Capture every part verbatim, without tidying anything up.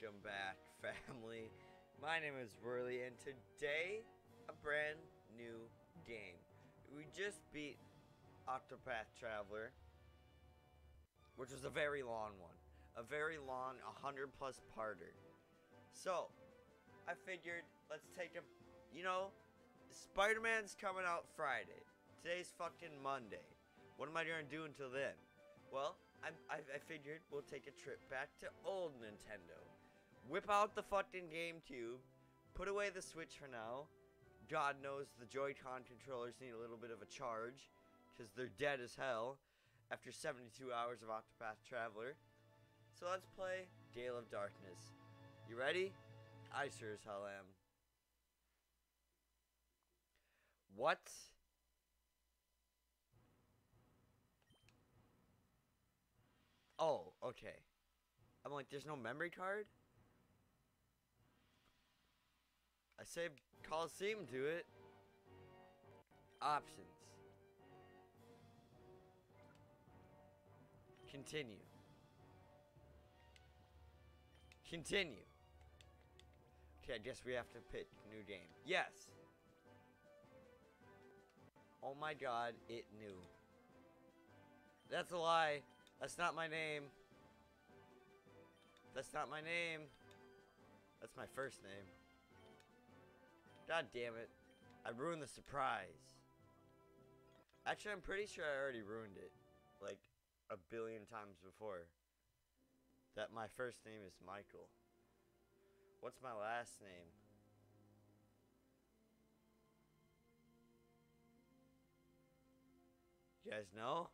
Welcome back, family. My name is Whirlwind, and today, a brand new game. We just beat Octopath Traveler, which was a very long one. A very long, one hundred plus parter. So, I figured, let's take a, you know, Spider-Man's coming out Friday. Today's fucking Monday. What am I gonna do until then? Well, I, I, I figured we'll take a trip back to old Nintendo. Whip out the fucking Gamecube. Put away the Switch for now. God knows the Joy-Con controllers need a little bit of a charge, because they're dead as hell after seventy-two hours of Octopath Traveler. So let's play Gale of Darkness. You ready? I sure as hell am. What? Oh, okay. I'm like, there's no memory card? I saved Colosseum to it. Options. Continue. Continue. Okay, I guess we have to pick new game. Yes. Oh my god, it knew. That's a lie. That's not my name. That's not my name. That's my first name. God damn it. I ruined the surprise. Actually, I'm pretty sure I already ruined it. Like, a billion times before. That my first name is Michael. What's my last name? You guys know?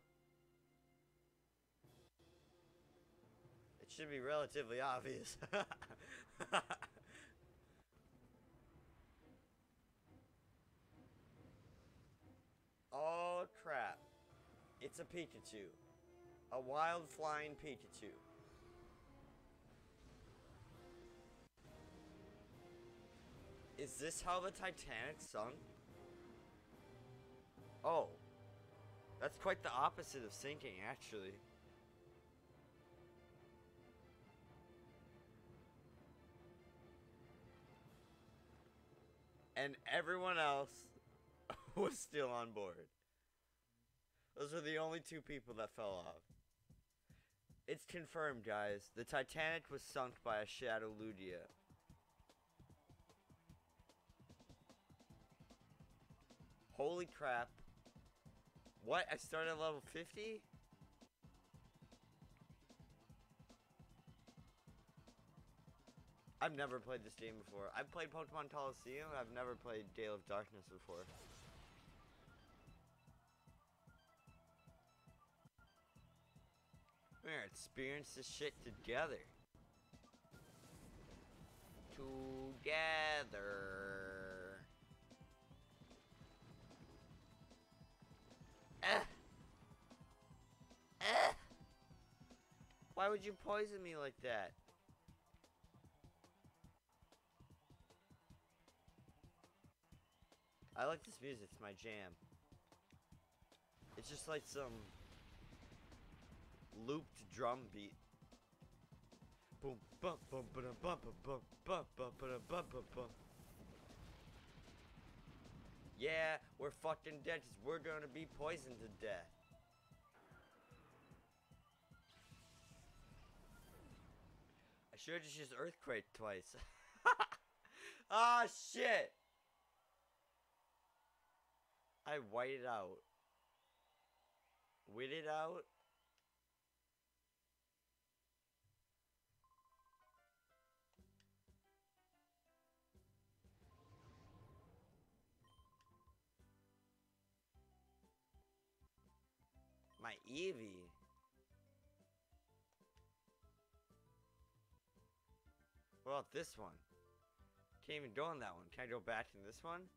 It should be relatively obvious. Oh crap. It's a Pikachu. A wild flying Pikachu. Is this how the Titanic sunk? Oh. That's quite the opposite of sinking, actually. And everyone else was still on board. Those were the only two people that fell off. It's confirmed, guys. The Titanic was sunk by a Shadow Lugia. Holy crap. What? I started at level fifty? I've never played this game before. I've played Pokemon Colosseum. I've never played Gale of Darkness before. We're gonna experience this shit together. Together. Eh. Eh. Why would you poison me like that? I like this music, it's my jam. It's just like some looped drum beat. Boom bum bum bum bum bum bum bum bum bum bum bum. Yeah, we're fucking dead because we're gonna be poisoned to death. I should have just used Earthquake twice. Ah, shit! I whited out. Witted out? My Eevee. What about this one? Can't even go on that one. Can I go back in this one?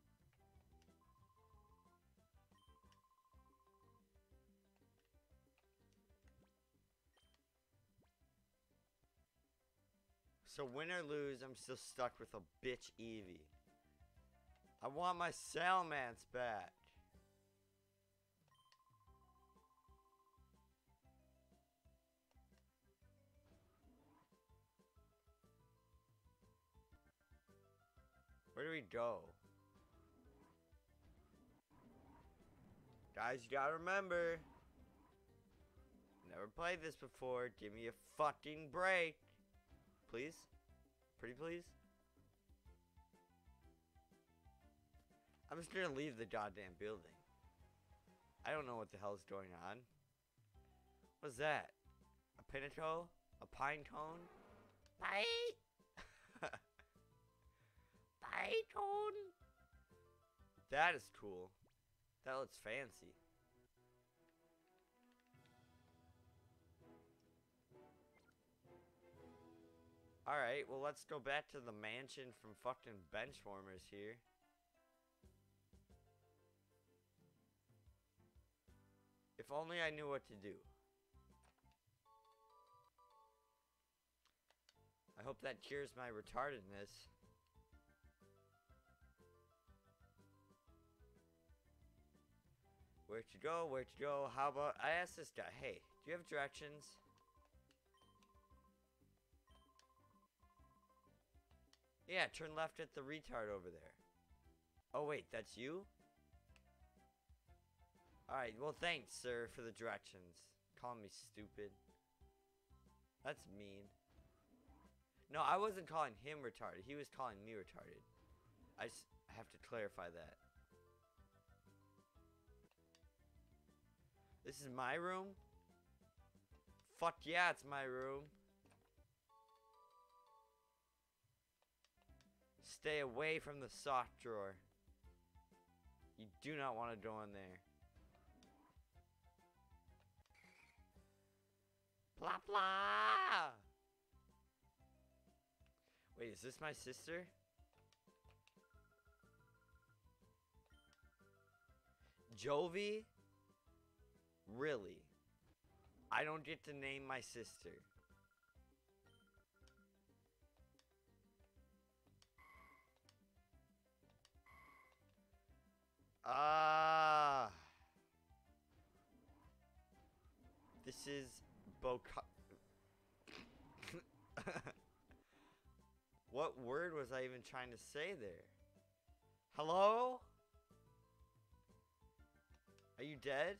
So win or lose, I'm still stuck with a bitch Eevee. I want my Salamence back. we go? Guys, you gotta remember. Never played this before. Give me a fucking break. Please? Pretty please? I'm just gonna leave the goddamn building. I don't know what the hell's going on. What's that? A pinnacle? A pine cone? Pine? Pine cone? That is cool. That looks fancy. Alright, well let's go back to the mansion from fucking Benchwarmers here. If only I knew what to do. I hope that cures my retardedness. Where to go? Where to go? How about... I asked this guy, hey, do you have directions? Yeah, turn left at the retard over there. Oh, wait, that's you? Alright, well, thanks, sir, for the directions. Calling me stupid. That's mean. No, I wasn't calling him retarded. He was calling me retarded. I s have to clarify that. This is my room? Fuck yeah, it's my room. Stay away from the sock drawer. You do not want to go in there. Blah blah! Wait, is this my sister? Jovi? Really? I don't get to name my sister. Ah. Uh, this is Boca. What word was I even trying to say there? Hello? Are you dead?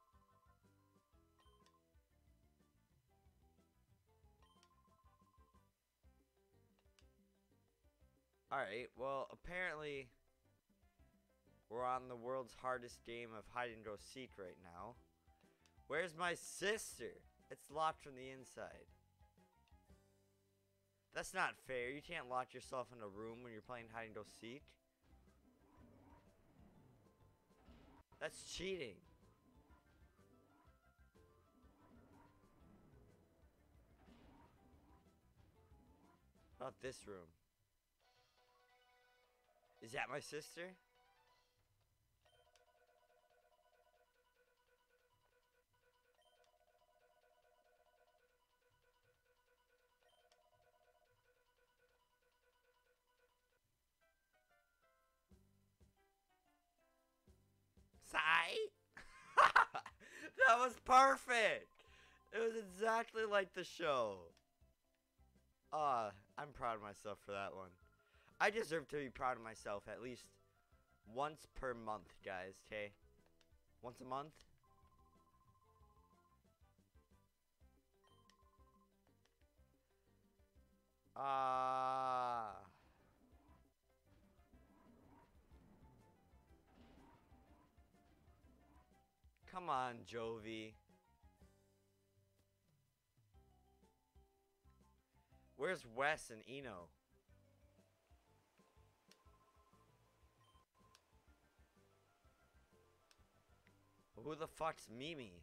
Alright, well, apparently we're on the world's hardest game of hide and go seek right now. Where's my sister? It's locked from the inside. That's not fair. You can't lock yourself in a room when you're playing hide and go seek. That's cheating. How about this room? Is that my sister? That was perfect. It was exactly like the show. Ah, uh, I'm proud of myself for that one. I deserve to be proud of myself at least once per month, guys, okay? Once a month? Ah. Uh, Come on, Jovi. Where's Wes and Eno? Who the fuck's Mimi?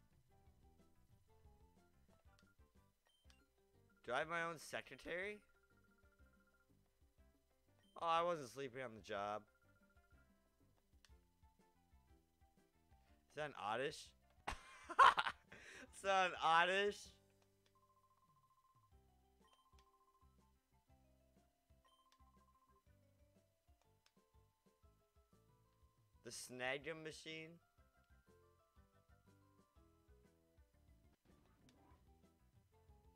Do I have my own secretary? Oh, I wasn't sleeping on the job. Is that an oddish? Is that an oddish? The Snag Machine?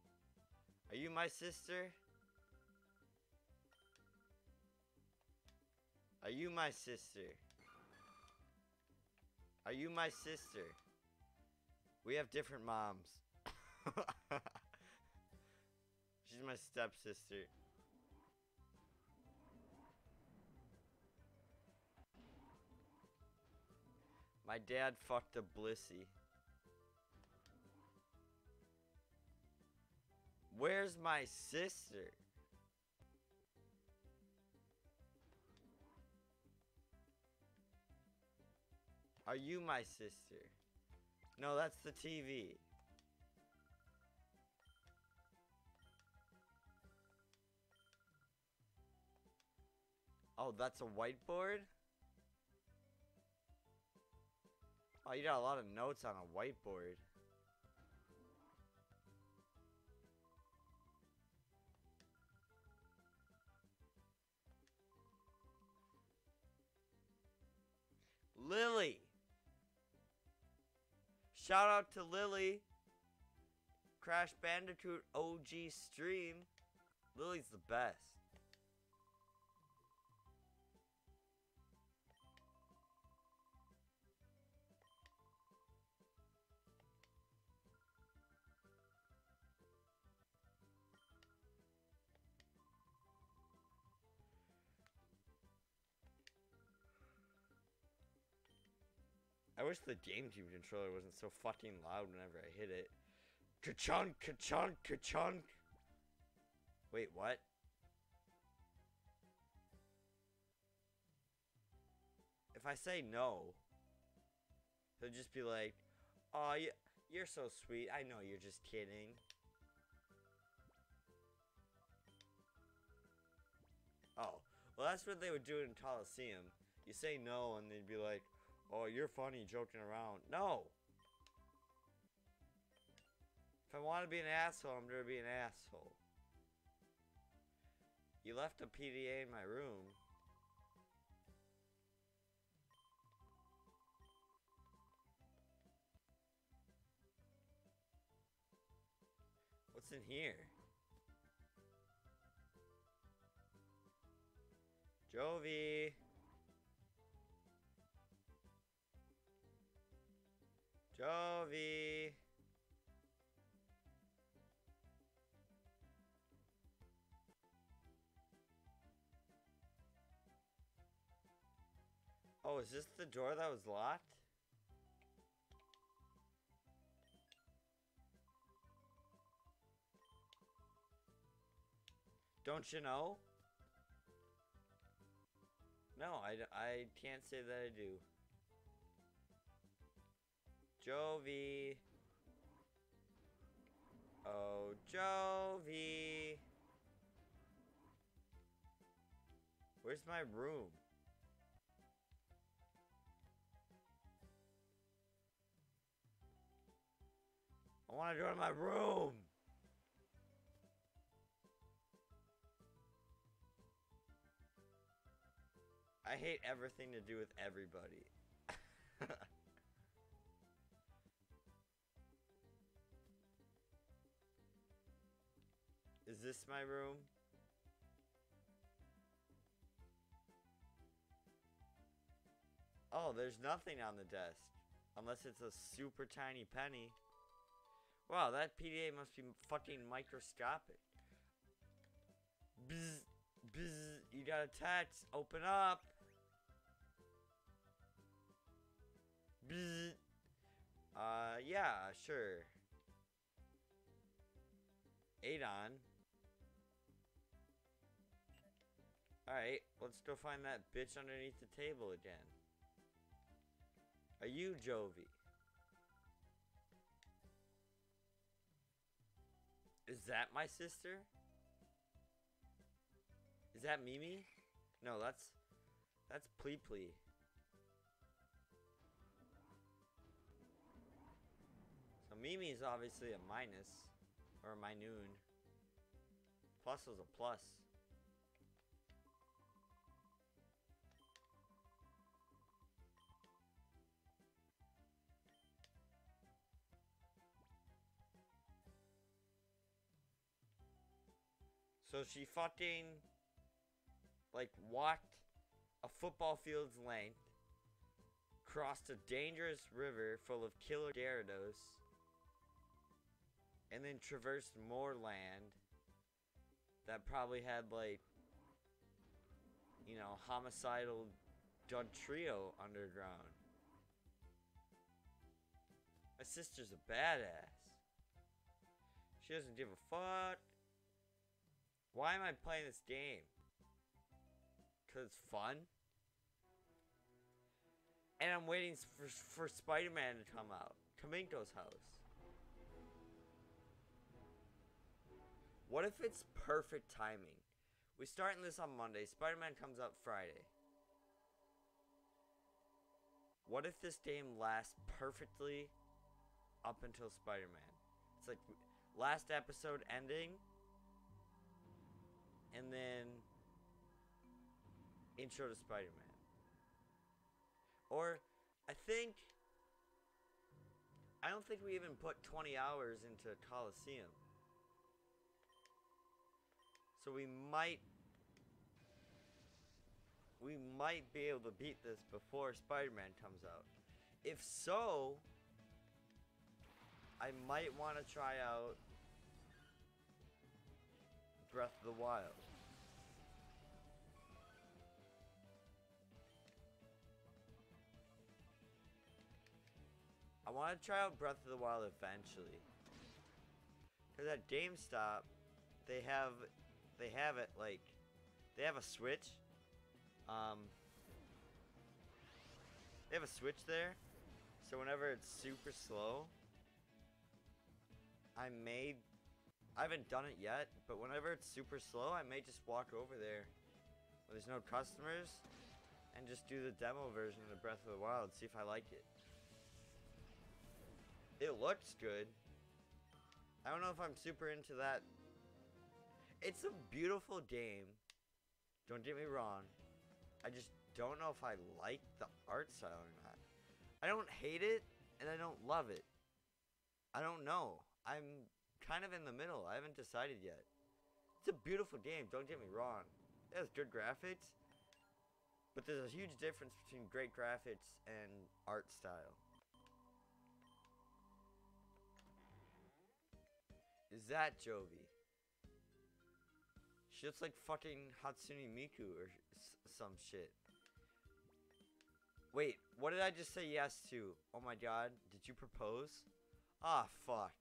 Are you my sister? Are you my sister? Are you my sister? We have different moms. She's my stepsister. My dad fucked a Blissey. Where's my sister? Are you my sister? No, that's the T V. Oh, that's a whiteboard? Oh, you got a lot of notes on a whiteboard. Lily! Shout out to Lily. Crash Bandicoot O G stream. Lily's the best. I wish the Gamecube controller wasn't so fucking loud whenever I hit it. Ka-chunk, ka-chunk, ka-chunk. Wait, what? If I say no, he'll just be like, "Aw, oh, you're so sweet. I know you're just kidding." Oh, well, that's what they would do in Colosseum. You say no, and they'd be like, "Oh, you're funny joking around." No! If I want to be an asshole, I'm going to be an asshole. You left a P D A in my room. What's in here? Jovi! Jovi! Oh, is this the door that was locked? Don't you know? No, I, I can't say that I do. Jovi. Oh, Jovi. Where's my room? I want to go to my room. I hate everything to do with everybody. Is this my room? Oh, there's nothing on the desk. Unless it's a super tiny penny. Wow, that P D A must be fucking microscopic. Bzz, bzz, you got a text. Open up. Bzz. Uh, yeah, sure. Adon. Alright, let's go find that bitch underneath the table again. Are you Jovi? Is that my sister? Is that Mimi? No, that's... That's Plee Plee. So Mimi is obviously a minus. Or a minoon. Plus is a plus. So she fucking, like, walked a football field's length, crossed a dangerous river full of killer Gyarados, and then traversed more land that probably had, like, you know, homicidal Dugtrio underground. My sister's a badass. She doesn't give a fuck. Why am I playing this game? Because it's fun? And I'm waiting for, for Spider-Man to come out. Kaminko's house. What if it's perfect timing? We starting this on Monday. Spider-Man comes out Friday. What if this game lasts perfectly up until Spider-Man? It's like last episode ending, and then intro to Spider-Man. Or I think I don't think we even put twenty hours into Colosseum. So we might we might be able to beat this before Spider-Man comes out. If so, I might want to try out Breath of the Wild. I want to try out Breath of the Wild eventually. Because at GameStop, they have, they have it like, they have a Switch. Um, they have a Switch there. So whenever it's super slow, I may, I haven't done it yet, but whenever it's super slow, I may just walk over there where there's no customers and just do the demo version of Breath of the Wild, see if I like it. It looks good. I don't know if I'm super into that. It's a beautiful game. Don't get me wrong. I just don't know if I like the art style or not. I don't hate it, and I don't love it. I don't know. I'm kind of in the middle. I haven't decided yet. It's a beautiful game, don't get me wrong. It has good graphics, but there's a huge difference between great graphics and art style. Is that Jovi? She looks like fucking Hatsune Miku or s some shit. Wait, what did I just say yes to? Oh my god, did you propose? Ah, fuck.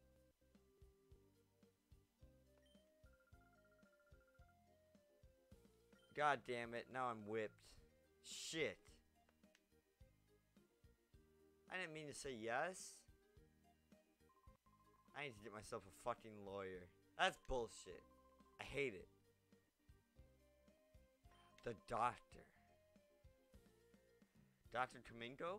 God damn it, now I'm whipped. Shit. I didn't mean to say yes. I need to get myself a fucking lawyer. That's bullshit. I hate it. The doctor. Doctor Kaminko?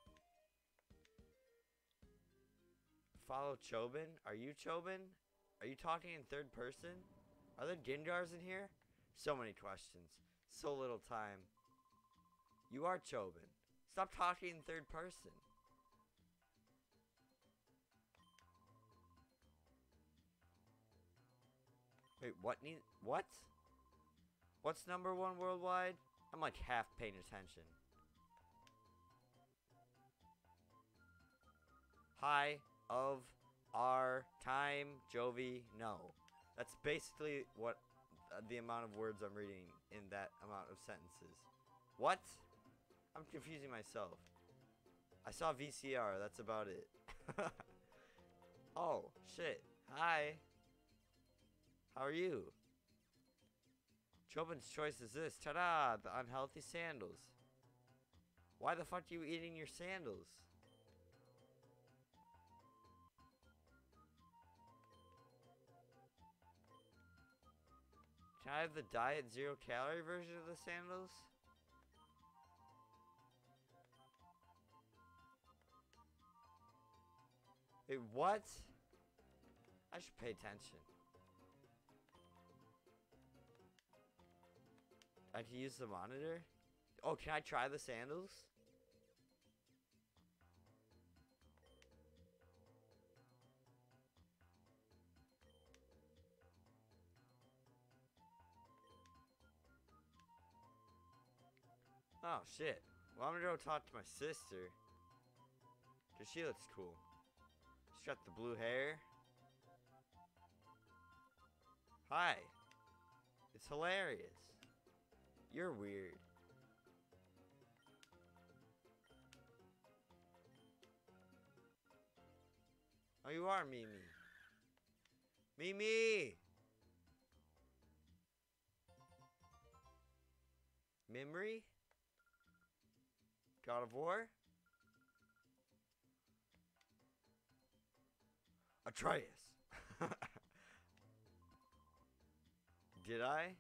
Follow Chobin? Are you Chobin? Are you talking in third person? Are there Gengars in here? So many questions. So little time. You are Chobin. Stop talking in third person. Wait, what need what? What's number one worldwide? I'm like half paying attention. High of our time, Jovi, no. That's basically what uh, the amount of words I'm reading in that amount of sentences. What? I'm confusing myself. I saw V C R, that's about it. Oh, shit. Hi. How are you? Chobin's choice is this. Ta-da! The unhealthy sandals. Why the fuck are you eating your sandals? Can I have the diet zero calorie version of the sandals? Wait, what? I should pay attention. I can use the monitor? Oh, can I try the sandals? Oh, shit. Well, I'm gonna go talk to my sister. Because she looks cool. She's got the blue hair. Hi. It's hilarious. You're weird. Oh, you are Mimi. Mimi! Memory? God of War? Atreus. Did I?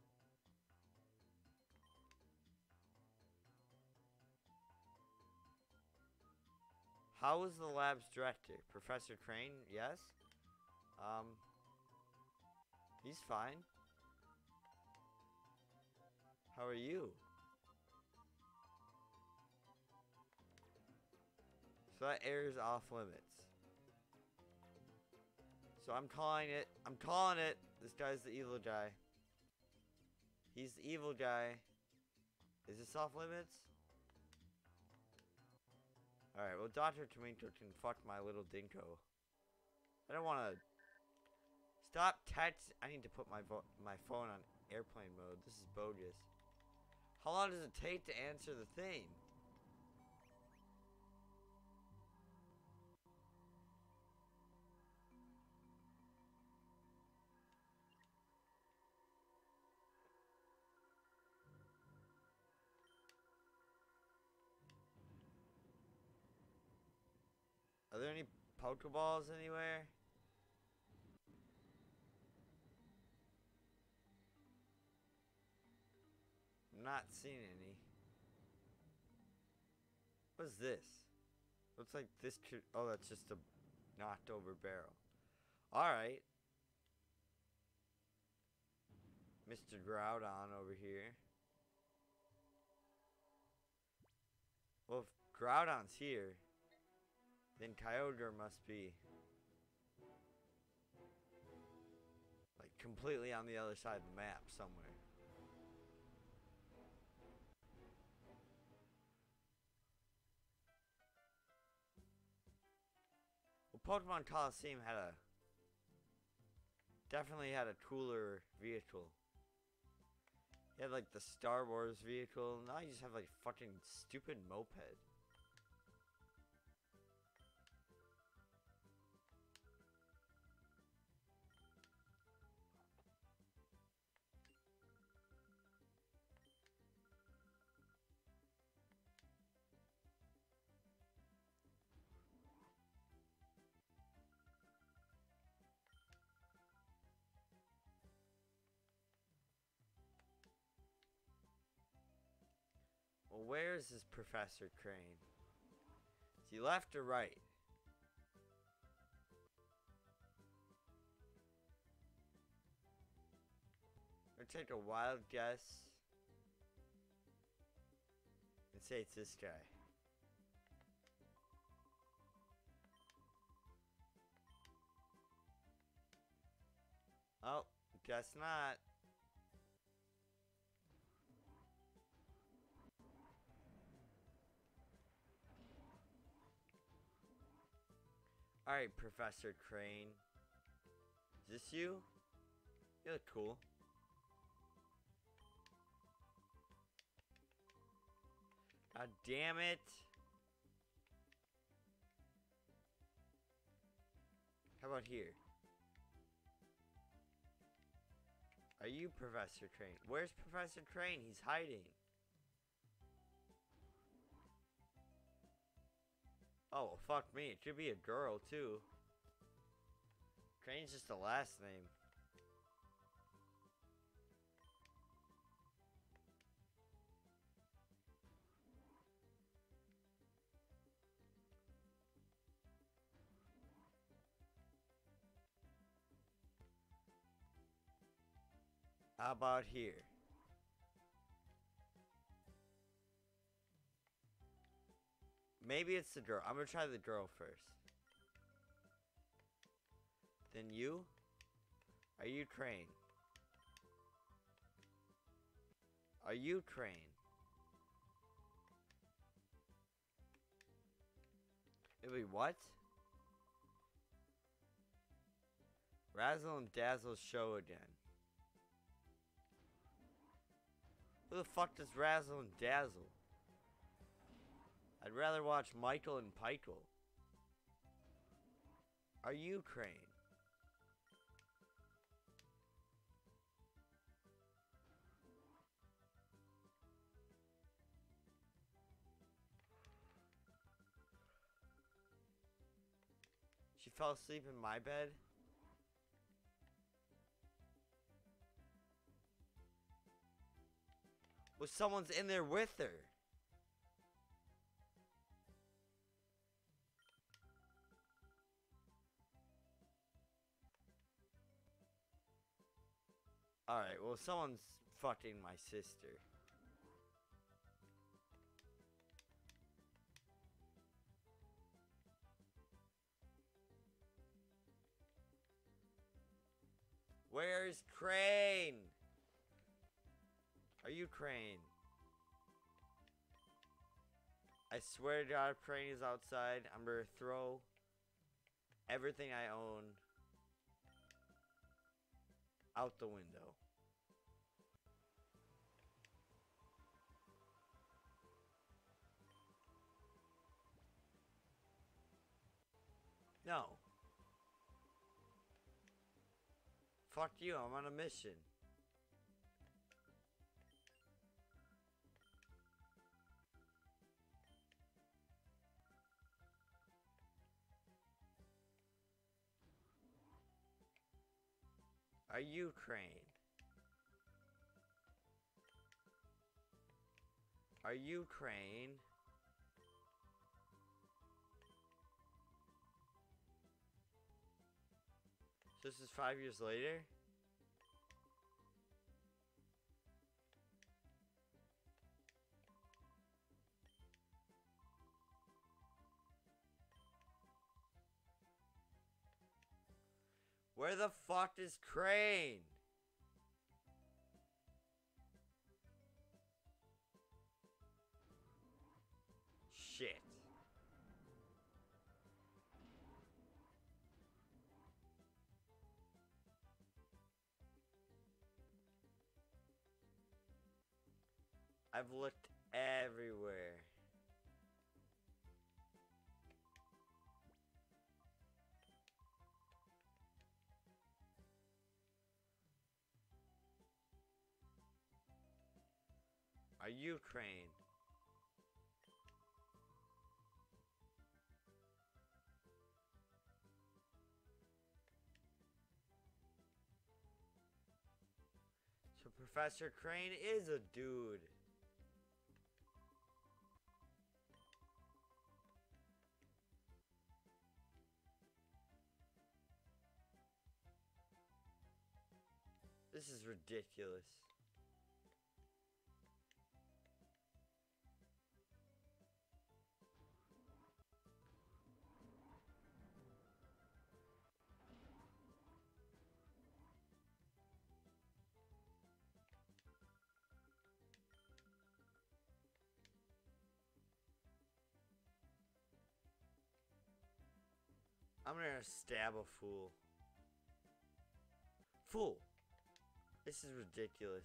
How was the lab's director? Professor Krane? Yes? Um, he's fine. How are you? So that area's off limits. So I'm calling it. I'm calling it. This guy's the evil guy. He's the evil guy. Is this off limits? Alright, well, Doctor Tomato can fuck my little dinko. I don't want to... Stop text. I need to put my vo my phone on airplane mode. This is bogus. How long does it take to answer the thing? Are there any Pokeballs anywhere? I'm not seeing any. What's this? Looks like this could... Oh, that's just a knocked over barrel. Alright. Mister Groudon over here. Well, if Groudon's here, then Kyogre must be like completely on the other side of the map somewhere. Well, Pokemon Colosseum had a definitely had a cooler vehicle. You had like the Star Wars vehicle. Now you just have like fucking stupid moped. Well, where is this Professor Krane? Is he left or right? I'm gonna take a wild guess and say it's this guy. Oh, guess not. Alright, Professor Krane. Is this you? You look cool. God damn it. How about here? Are you Professor Krane? Where's Professor Krane? He's hiding. Oh, well, fuck me. It could be a girl, too. Crane's just the last name. How about here? Maybe it's the girl. I'm gonna try the girl first. Then you? Are you Krane? Are you Krane? It'll be what? Razzle and Dazzle show again. Who the fuck does Razzle and Dazzle? I'd rather watch Michael and Pikel. Are you Crane? She fell asleep in my bed? Well, someone's in there with her. Alright, well, someone's fucking my sister. Where's Crane? Are you Crane? I swear to God, if Crane is outside, I'm gonna throw everything I own out the window. No. Fuck you, I'm on a mission. Are you Crane? Are you Crane? So this is five years later? Where the fuck is Crane? Shit. I've looked everywhere. Are you Crane? So Professor Krane is a dude. This is ridiculous. I'm gonna stab a fool. Fool! This is ridiculous.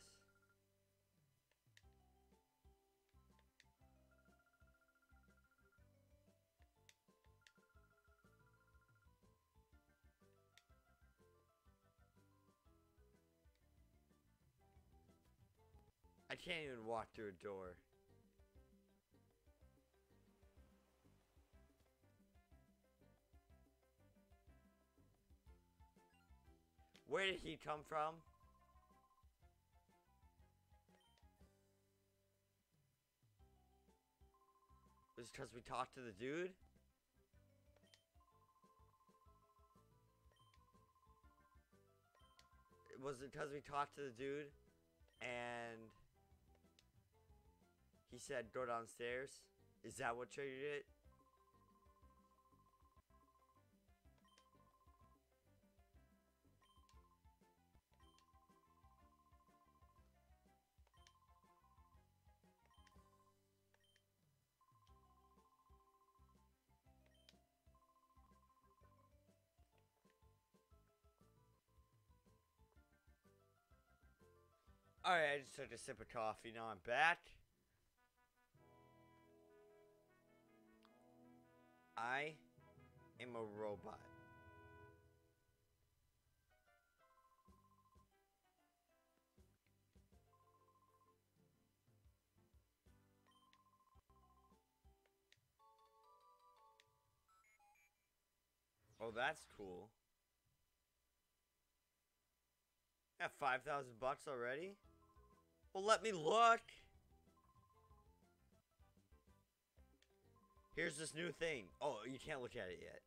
I can't even walk through a door. Where did he come from? Was it because we talked to the dude? Was it because we talked to the dude and he said go downstairs? Is that what triggered it? Alright, I just took a sip of coffee. Now I'm back. I am a robot. Oh, that's cool. Got five thousand bucks already? Well, let me look. Here's this new thing. Oh, you can't look at it yet.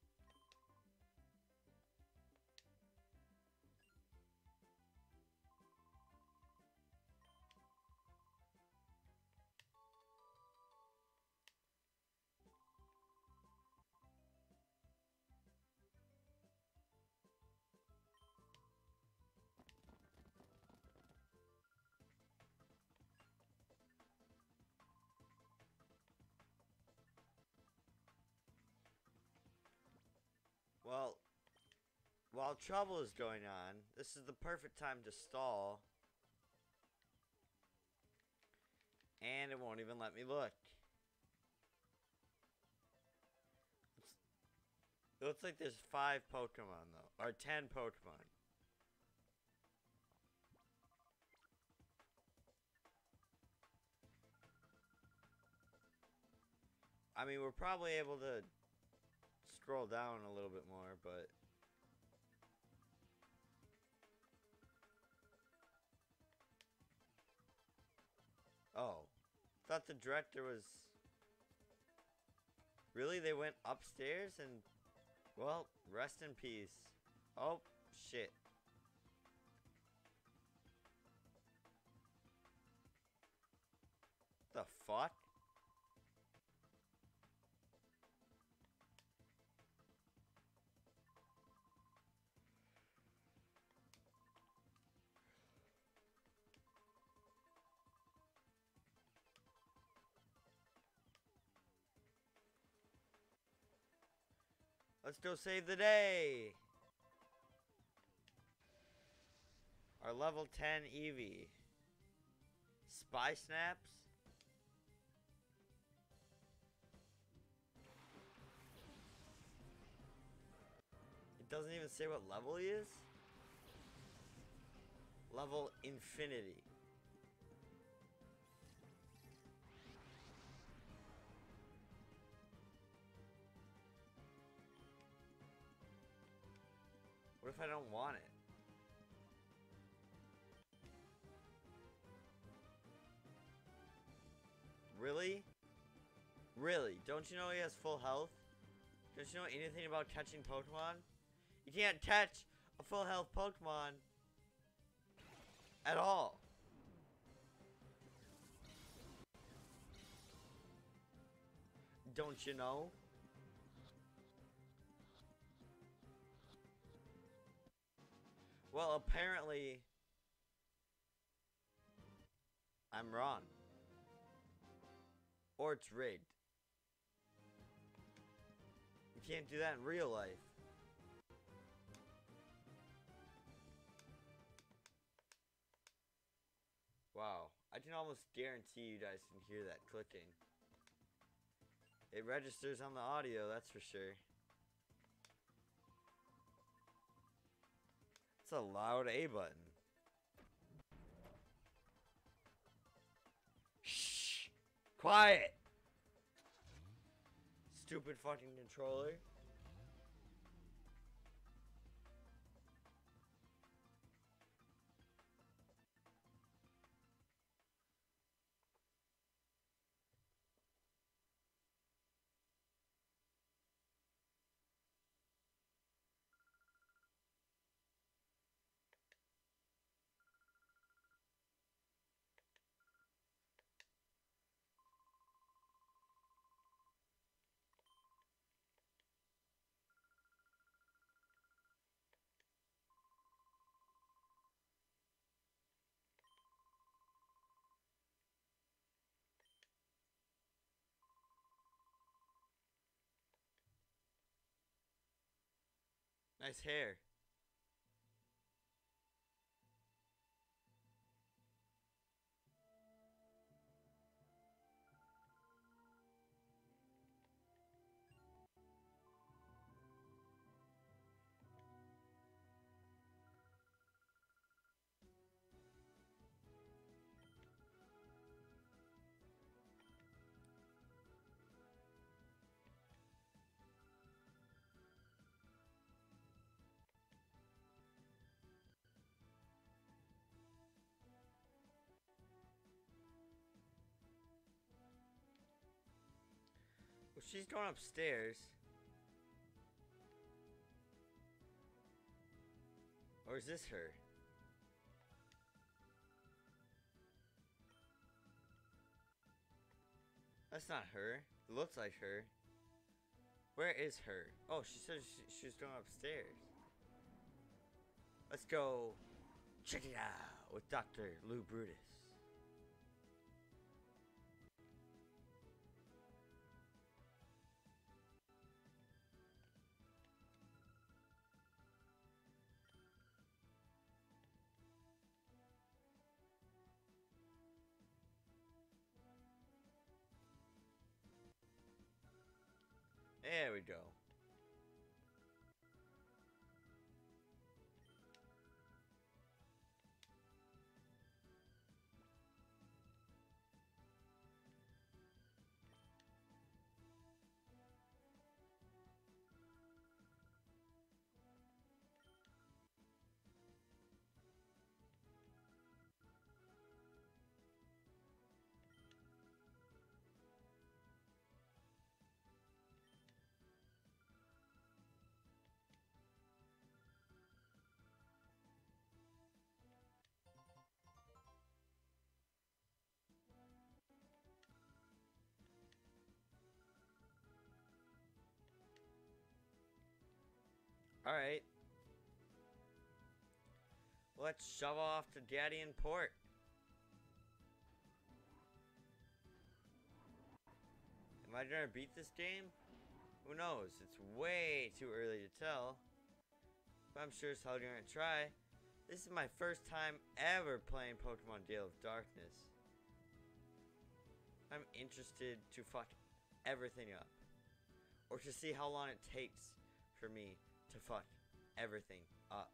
Well, while trouble is going on, this is the perfect time to stall. And it won't even let me look. It looks like there's five Pokemon, though. Or ten Pokemon. I mean, we're probably able to scroll down a little bit more, but oh, thought the director was really. They went upstairs and, well, rest in peace. Oh shit. The fuck? Let's go save the day. Our level ten Eevee. Spy snaps. It doesn't even say what level he is. Level infinity. What if I don't want it? Really? Really? Don't you know he has full health? Don't you know anything about catching Pokemon? You can't catch a full health Pokemon at all. Don't you know? Well, apparently, I'm wrong. Or it's rigged. You can't do that in real life. Wow. I can almost guarantee you guys can hear that clicking. It registers on the audio, that's for sure. It's a loud A button. Shh! Quiet! Stupid fucking controller. Nice hair. she's going upstairs. Or is this her? That's not her. It looks like her. Where is her? Oh, she said she, she was going upstairs. Let's go check it out with Doctor Lou Brutus. There we go. Alright. Let's shove off to Daddy in Port. Am I gonna beat this game? Who knows? It's way too early to tell. But I'm sure as hell gonna try. This is my first time ever playing Pokemon Gale of Darkness. I'm interested to fuck everything up. Or to see how long it takes for me to fuck everything up.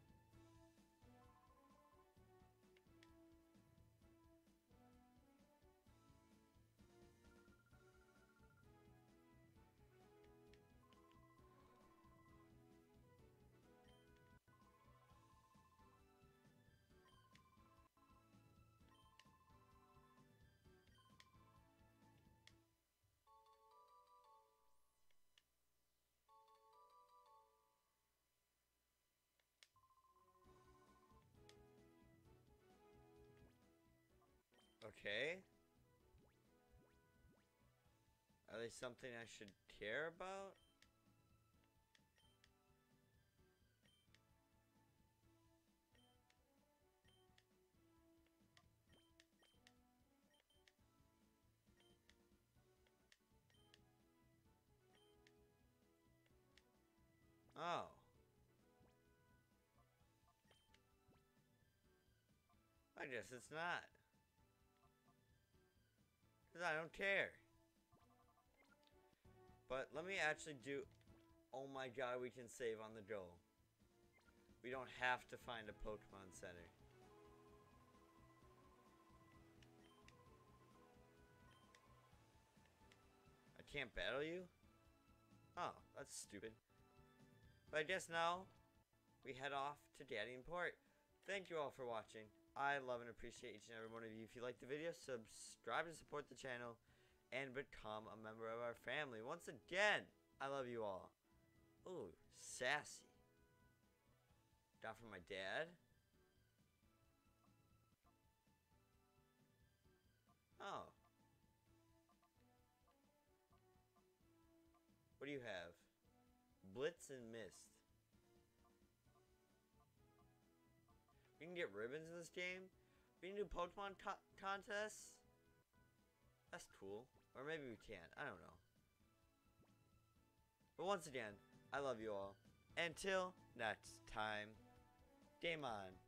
Okay. Are they something I should care about? Oh. I guess it's not. Because I don't care. But let me actually do... Oh my god, we can save on the go. We don't have to find a Pokemon Center. I can't battle you? Oh, that's stupid. But I guess now, we head off to Daddy in Port. Thank you all for watching. I love and appreciate each and every one of you. If you like the video, subscribe to support the channel and become a member of our family. Once again, I love you all. Ooh, sassy. Got from my dad. Oh. What do you have? Blitz and Mist. We can get ribbons in this game. We can do Pokemon co contests. That's cool. Or maybe we can't. I don't know. But once again, I love you all. Until next time, game on.